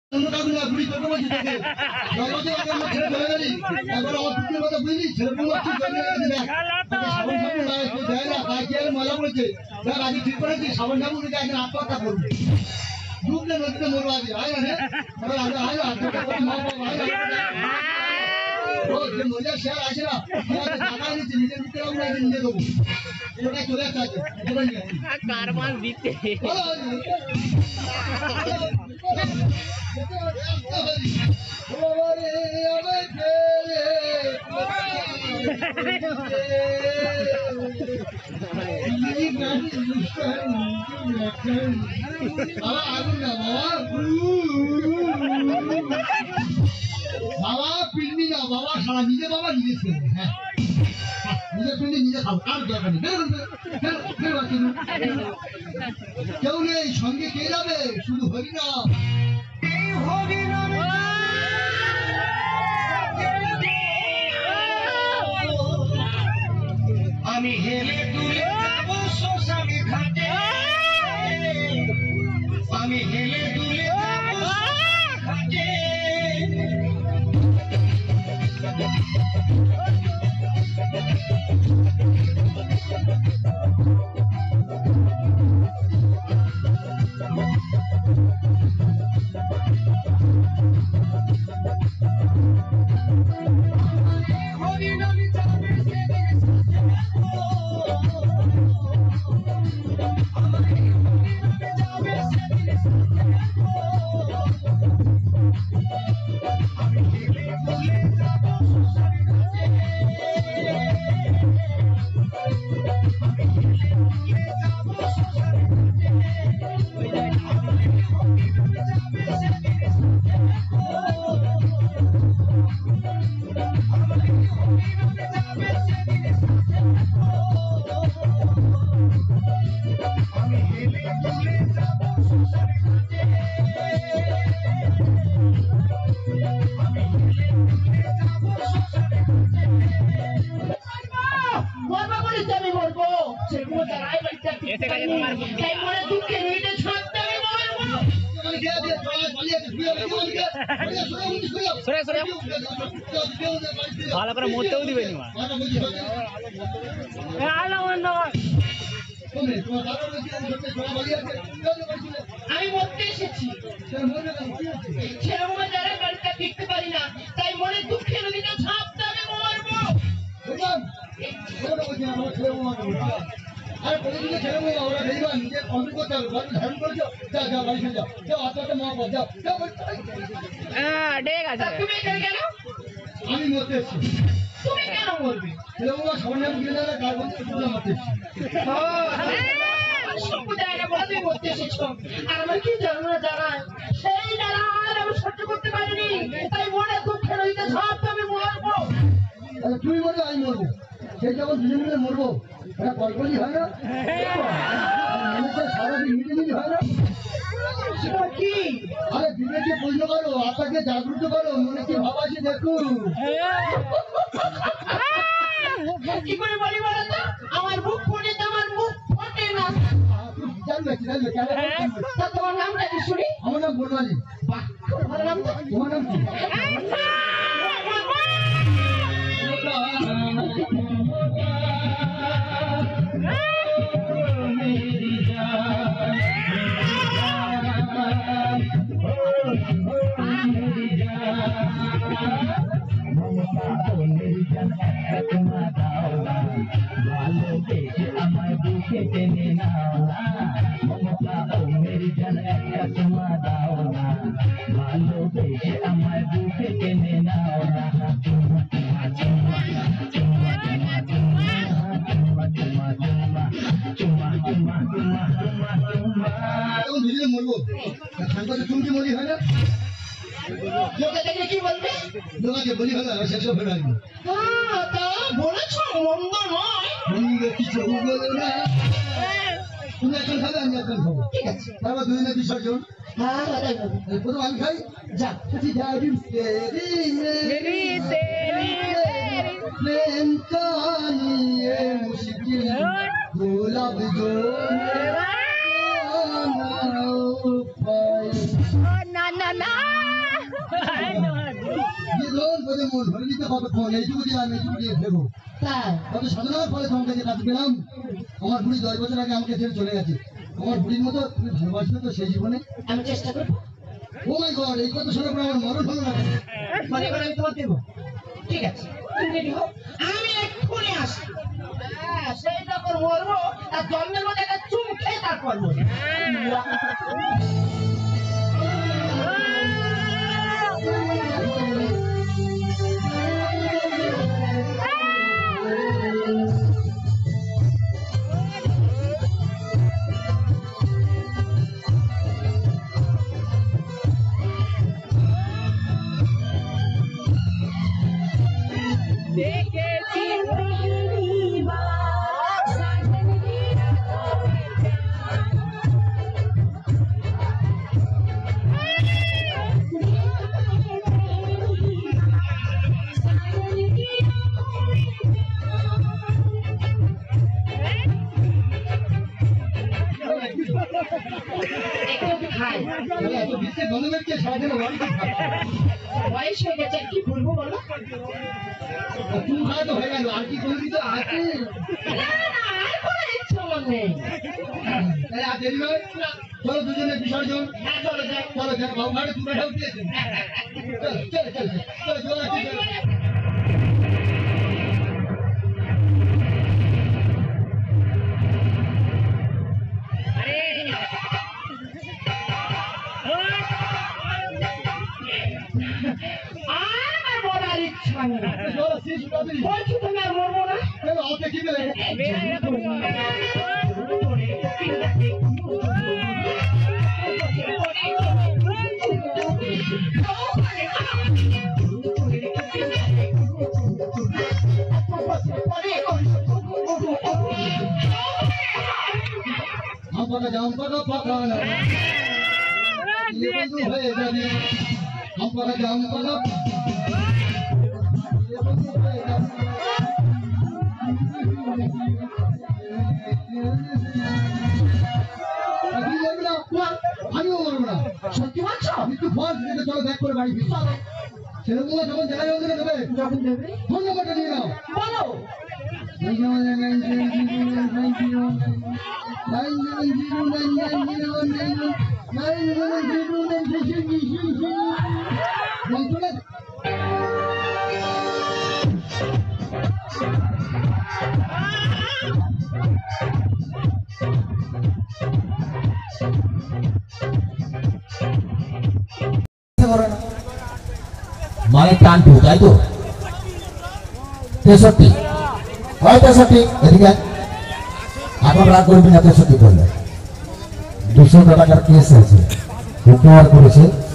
অন্য কাউকে না বুড়ি করতে বলছি তোকে জগতে ওকে আমার ছেলে চলে গেলি একবার আমার দুঃখের কথা বুঝলি ছেলে পুরো ঠিক করে গেছে দেখ সাবন সাবন দেয় না তাই কি আর মজা পড়েছে দেখ আগে ঠিক করেছি সাবন সাবন দিকে একদিন আত্মহত্যা করবে ডুবলে নদীতে মরবো আগে আয় না আয় আত্মহত্যা করে মা বাবা ও যে মজা শেয়ার আছে না টাকা নিচ্ছে নিজের দিতে হবে না নিজে দেবো ওটা চলে আসছে কারবান দিতে বাবা পিন্ডি না বাবা সারা নিজে বাবা নিজে ছেলে হ্যাঁ নিজে পিন্ডি নিজে খাও আর দরকার নেই কেউ নেই সঙ্গে কে যাবে শুধু হরিনাম আমি হেলে তুলে যাবো শ্মশানে ঘাটে আমি হেলে তুলে যাবো ঘাটে ভালো করে মরতেও দিবে নি আমি মরতে এসেছি ছেলেগুলো যারা বাড়িটা দেখতে পারি না তাই মনে দুঃখের নদীতে ঝাঁপতে আমি মরবো আর প্রতিদিনে ছেলেমেয়েরা ওরা দেখবা নিজে কন্ট্রোল করতে হবে ঘরে ধারণ করেছো যা যা বাড়ি যাও যাও আত্মাটা মা পর যাও ঠিক আছে তুমি এখানে কেন আমি মরতে এসছি তুমি কেন মরবে ছেলেমেয়েরা সবার নাম গিয়ে যাবে কার বলতে মরতে এসছি সম্প্রদায় বলে তুমি মরতে এসেছো আর আমার কি জানা জানায় সেই যারা আর আমি সহ্য করতে পারিনি তাই মনে দুঃখের নদীতে ঝাঁপতে আমি মরবো তুমি মরবে আমি মরবো সেই যখন দুজন মিলে মরবো এটা কল্পনই হয় না মানুষের সারাদিন মিটিমিটি হয় না কি আরে বিবেকে পূর্ণ করো আত্মাকে জাগ্রত করো মনে কি ভাব আছে দেখুন কি করে বলি বলো তো আমার বুক ফোটে তো আমার মুখ ফোটে না জানবে কেন তা তোমার নামটা কি শুনি আমার নাম বনমালী বাহ খুব ভালো নাম তো তোমার নাম কি আমার বুকে টেনে নাও না মমতা ও মেরি জান একটা চুমা দাও না ভালোবেসে আমার বুকে টেনে নাও না চুমা চুমা চুমা চুমা চুমা চুমা চুমা চুমা চুমা চুমা চুমা চুমা চুমা এখন দুজনে মরবো সাংবাদিক চুমকি মরি হয় না লোকে দেখলে কি বলবে লোকাকে বলি হয় না শেষ হবে না তা বলেছ মন্দ নয় কিছু বলো না তুমি এখন খাবে আমি এখন খাবো ঠিক আছে তারপর দুজনে বিসর্জন হ্যাঁ তাই বলবো প্রথম আমি খাই যা प्रेम कहानी है मुश्किल गुलाब जो না না না পদে মন ধরে নিতে কতক্ষণ এইটুকু দিলাম এইটুকু দিয়ে দেবো তাই তবে সাধনার ফলে তোমার কাছে কাজ পেলাম আমার বুড়ি 10 বছর আগে আমাকে ছেড়ে চলে গেছে আমার বুড়ির মতো তুমি ভালোবাসবে তো সেই জীবনে আমি চেষ্টা করবো ও মাই গড এই কথা শোনার পর আমার মরণ হলো না মনে করে আমি তোমার দেবো ঠিক আছে তুমি রেডি হও আমি এক্ষুনি আসি সেই যখন মরবো তার জন্মের মধ্যে একটা চুম খেয়ে তারপর মরবো এত বিচ্ছে গন্ধবেরকে সারাদিন ওয়ারি খায় বয়স হয়ে গেছে কি বলবো বলো তুমি খাওয়া তো হয়ে গেল আর কি করবি তো আছে আর কোনো ইচ্ছা আমার নেই তাহলে আর দেরি নয় চলো দুজনে বিসর্জন চলো যাই চলো দেখ বাবু ঘাটে তুমি ঢাল দিয়েছেন চলো চলো চলো চলো চলো চলো আমার মরার ইচ্ছা নেই চলো শেষ করে বলছি তুমি আর মরবো না চলো আপনি কি বলে আমরা জামপাটা পাকানা ये बंधु है जाने আমরা জামপাটা ये बंधु है जाने अभी लगना আমিও মরবো না সত্যি বলছো আমি একটু ফল দিতে চলো ব্যাক করে বাড়ি ফিরি ছেলেগুলো যখন জায়গায় ওদের দেবে যখন দেবে ফোন নাম্বারটা নিয়ে নাও বলো 999 মায়ের টান টু তাই তো 63 হয় 63 এদিকে এখন রাগ করবি না 63 করলে 200 টাকার কেস আছে উপহার করেছে